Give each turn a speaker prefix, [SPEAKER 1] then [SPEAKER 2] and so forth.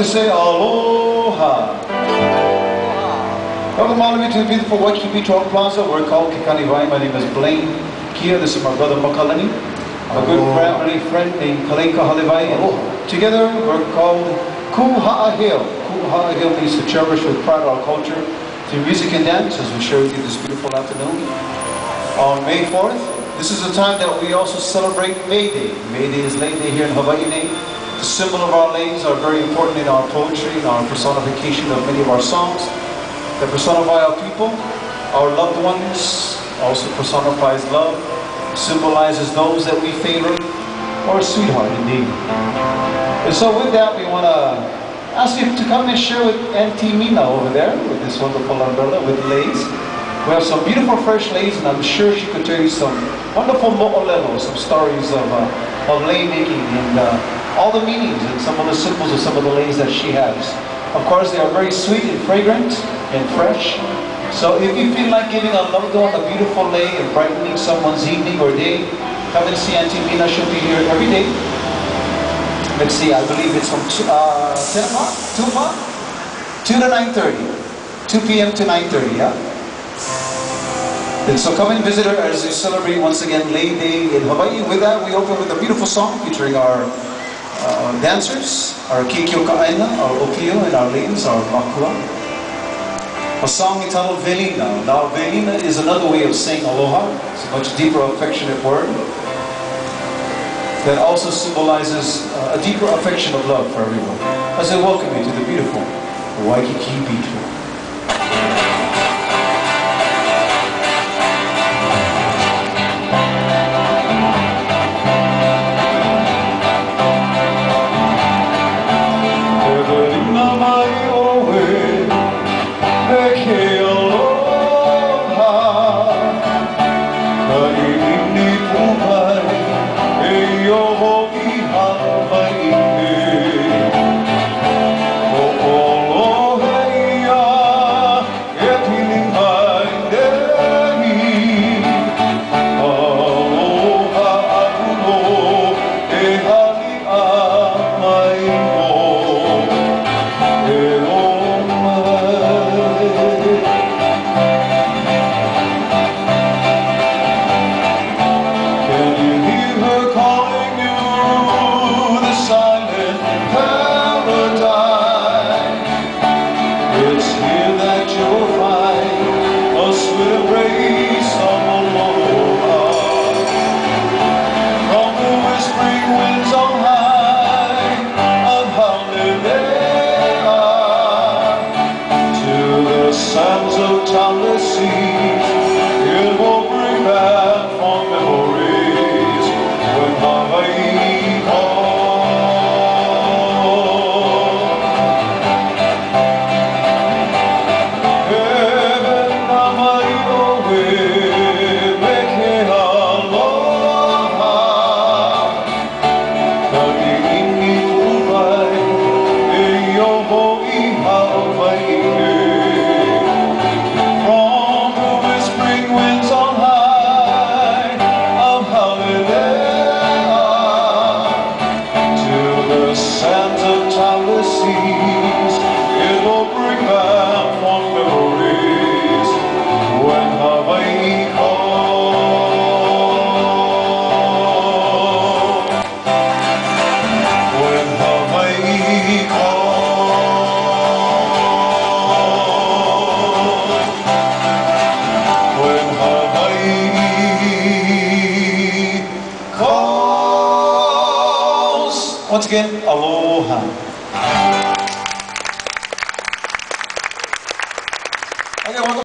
[SPEAKER 1] to say aloha. Welcome all of you to the beautiful Waikiki Beach Road Plaza. We're called Kekani Vai. My name is Blaine Kia. This is my brother Makalani. A good family friend named Kaleka Halevai. Together we're called Kuha'aheo. Kuha'aheo means to cherish with pride our culture through music and dance, as we share with you this beautiful afternoon. On May 4th, this is a time that we also celebrate May Day. May Day is Lei Day here in Hawaii. The symbol of our leis are very important in our poetry, in our personification of many of our songs that personify our people. Our loved ones also personifies love, symbolizes those that we favor, or a sweetheart indeed. And so with that, we want to ask you to come and share with Auntie Mina over there with this wonderful umbrella with leis. We have some beautiful fresh leis, and I'm sure she could tell you some wonderful mo'olelo, some stories of lei making and all the meanings and some of the symbols of some of the leis that she has. Of course, they are very sweet and fragrant and fresh. So if you feel like giving a loved one a beautiful lei and brightening someone's evening or day, come and see Auntie Mina. She'll be here every day. Let's see, I believe it's from 10 o'clock? 2 o'clock? 2 to 9:30. 2 p.m. to 9:30, yeah? And so come and visit her as we celebrate once again Lei Day in Hawaii. With that, we open with a beautiful song featuring our dancers, our kikyo ka'aina, our okio, and our leis, our makua. A song entitled Velina. Now, Velina is another way of saying aloha. It's a much deeper, affectionate word that also symbolizes a deeper affection of love for everyone. As I welcome you to the beautiful Waikiki Beach Road. Once again, aloha.